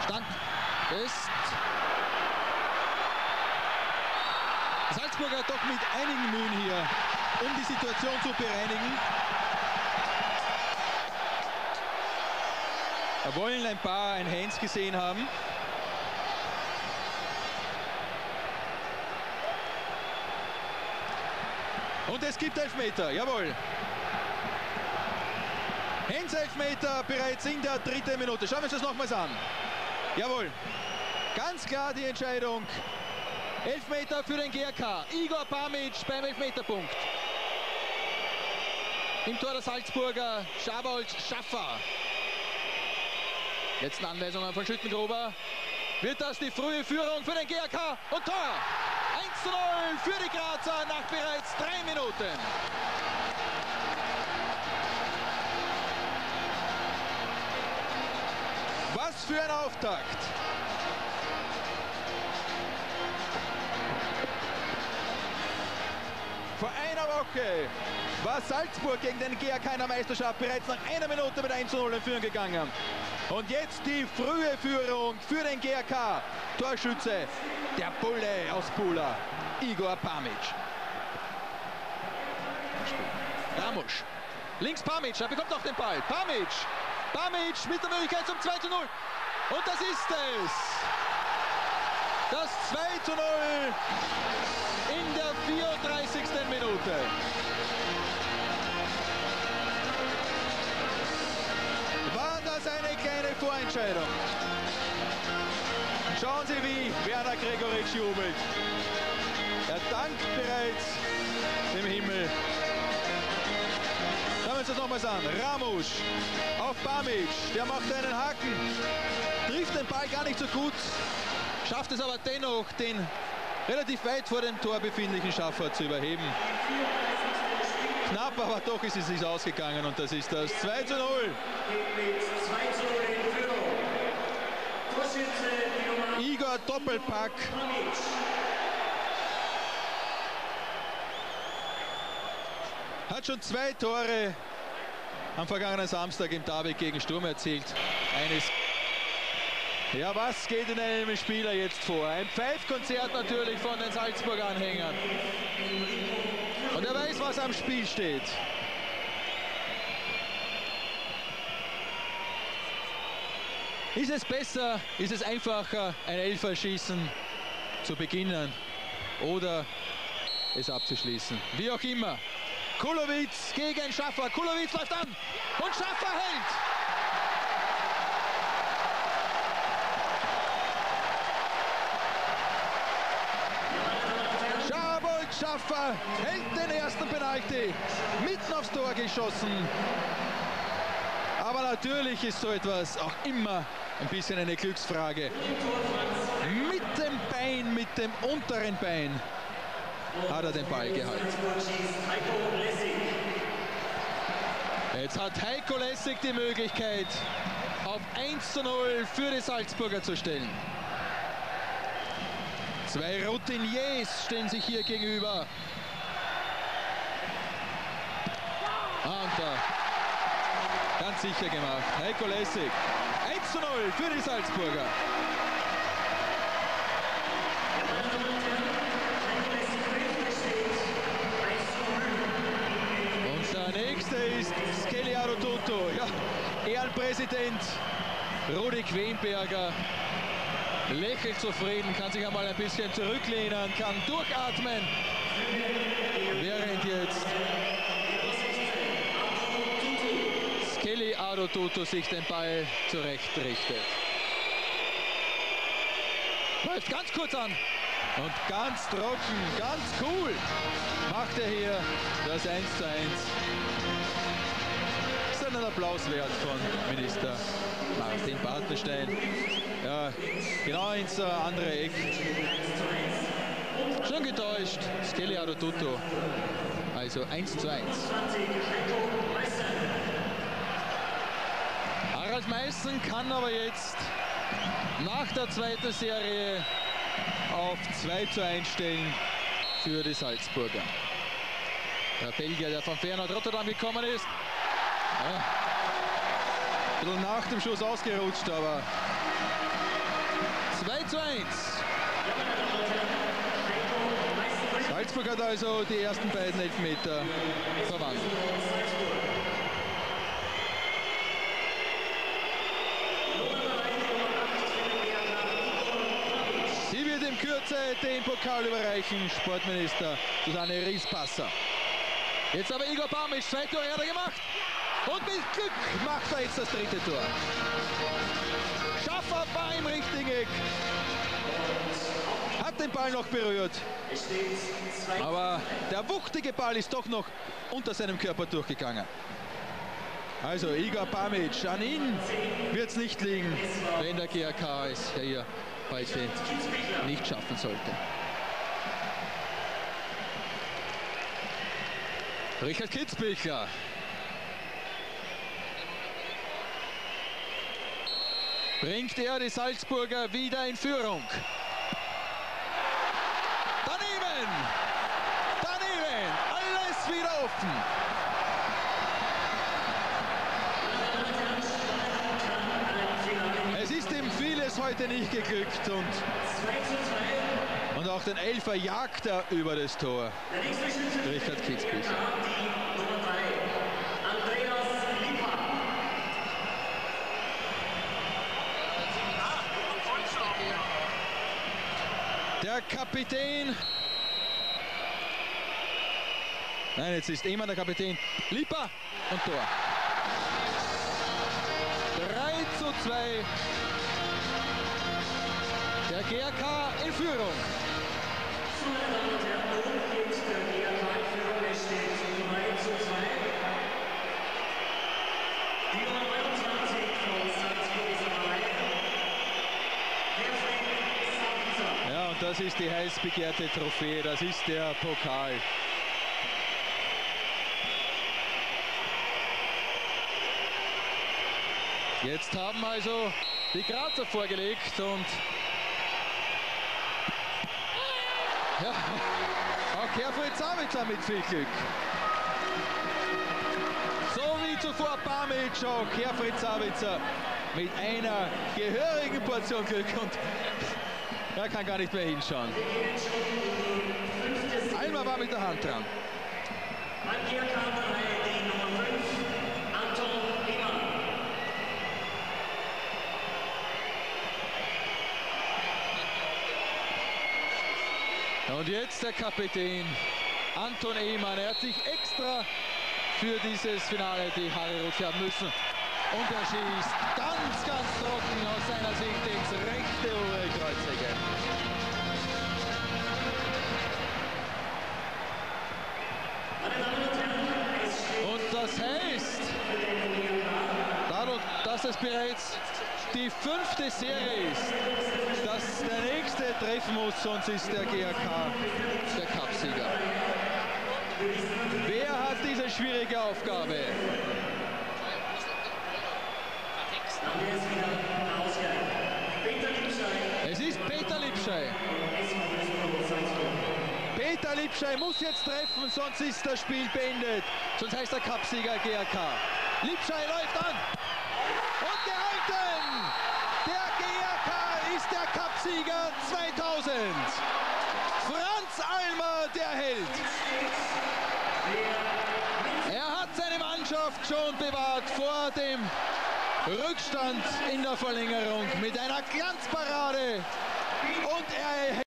Stand ist Salzburger doch mit einigen Mühen hier, um die Situation zu bereinigen. Da wollen ein paar ein Hands gesehen haben. Und es gibt Elfmeter, jawohl. Hands-Elfmeter bereits in der 3. Minute. Schauen wir uns das nochmals an. Jawohl. Ganz klar die Entscheidung. Elfmeter für den GRK. Igor Pamic beim Elfmeterpunkt. Im Tor der Salzburger Schabold Schaffer. Letzten Anweisungen von Schüttengruber. Wird das die frühe Führung für den GRK und Tor. 1:0 für die Grazer nach bereits 3 Minuten. Was für ein Auftakt. Vor einer Woche war Salzburg gegen den GRK in der Meisterschaft bereits nach 1 Minute mit 1:0 in Führung gegangen. Und jetzt die frühe Führung für den GRK. Torschütze, der Bulle aus Pula, Igor Pamic. Ramusch. Links Pamic, er bekommt auch den Ball. Pamic mit der Möglichkeit zum 2:0. Und das ist es. Das 2:0 in der 34. Minute. War das eine kleine Vorentscheidung? Schauen Sie, wie Werner Gregoritsch jubelt. Er dankt bereits dem Himmel. Schauen wir uns das nochmals an. Ramusch auf Pamic, der macht einen Haken, trifft den Ball gar nicht so gut, schafft es aber dennoch, den relativ weit vor dem Tor befindlichen Schaffer zu überheben. Knapp, aber doch ist es nicht ausgegangen und das ist das 2:0. Igor Doppelpack. Hat schon 2 Tore am vergangenen Samstag im Derby gegen Sturm erzielt. Eines. Ja, was geht in einem Spieler jetzt vor? Ein Pfeifkonzert natürlich von den Salzburg-Anhängern. Und er weiß, was am Spiel steht. Ist es besser, ist es einfacher, ein Elferschießen zu beginnen oder es abzuschließen? Wie auch immer. Kulowitz gegen Schaffer. Kulowitz läuft an und Schaffer hält. Schabold Schaffer hält den ersten Penalty. Mitten aufs Tor geschossen. Aber natürlich ist so etwas auch immer ein bisschen eine Glücksfrage. Mit dem Bein, mit dem unteren Bein hat er den Ball gehalten. Jetzt hat Heiko Lessig die Möglichkeit, auf 1:0 für die Salzburger zu stellen. 2 Routiniers stehen sich hier gegenüber. Und da ganz sicher gemacht. Heiko Lessig. 1:0 für die Salzburger. Und der nächste ist Skelly Arototo. Ja, Ehrenpräsident Rudi Quenberger lächelt zufrieden, kann sich einmal ein bisschen zurücklehnen, kann durchatmen, während jetzt Skelly Arototo sich den Ball zurechtrichtet. Läuft ganz kurz an und ganz trocken, ganz cool macht er hier das 1:1. Ist einen Applaus wert von Minister Martin Bartenstein. Ja, genau ins andere Eck. Schon getäuscht, Skelly Arototo. Also 1:1. Harald Meißen kann aber jetzt nach der zweiten Serie auf 2:1 stellen für die Salzburger. Der Belgier, der von Feyenoord Rotterdam gekommen ist. Ja, ein bisschen nach dem Schuss ausgerutscht, aber 2:1. Salzburg hat also die ersten beiden Elfmeter verwandelt. Sie wird in Kürze den Pokal überreichen, Sportminister Susanne Riespasser. Jetzt aber Igor Bamic, 2 Tore hat er gemacht. Und mit Glück macht er jetzt das 3. Tor. Schaffer war im richtigen Eck. Hat den Ball noch berührt. Aber der wuchtige Ball ist doch noch unter seinem Körper durchgegangen. Also Igor Bamic, an ihn wird es nicht liegen, wenn der GAK es hier heute nicht schaffen sollte. Richard Kitzbichler. Bringt er die Salzburger wieder in Führung. Daneben! Daneben! Alles wieder offen. Es ist ihm vieles heute nicht geglückt und auch den Elfer jagt er über das Tor. Richard Kitzbichler. Der Kapitän. Nein, jetzt ist immer der Kapitän. Lipa und Tor. 3:2. Der GAK in Führung. Ja, und das ist die heiß begehrte Trophäe. Das ist der Pokal. Jetzt haben also die Grazer vorgelegt und ja, auch Herfried Zawitzer mit viel Glück. So wie zuvor Bamic, auch Herfried Zawitzer mit einer gehörigen Portion Glück und er kann gar nicht mehr hinschauen. Almer war mit der Hand dran. Und jetzt der Kapitän Anton Ehmann. Er hat sich extra für dieses Finale die Haare rot färben müssen. Und er schießt ganz trocken aus seiner Sicht ins rechte obere Kreuzecke. Und das heißt, dadurch, dass es bereits die 5. Serie ist, dass der nächste treffen muss, sonst ist der GAK der Cupsieger. Wer hat diese schwierige Aufgabe? Es ist Peter Lipschei. Peter Lipschei muss jetzt treffen, sonst ist das Spiel beendet. Sonst heißt der Cupsieger GAK. Lipschei läuft an. Und gehalten! Der GAK ist der Cupsieger 2000. Franz Almer, der Held. Er hat seine Mannschaft schon bewahrt vor dem Rückstand in der Verlängerung mit einer Glanzparade. Und er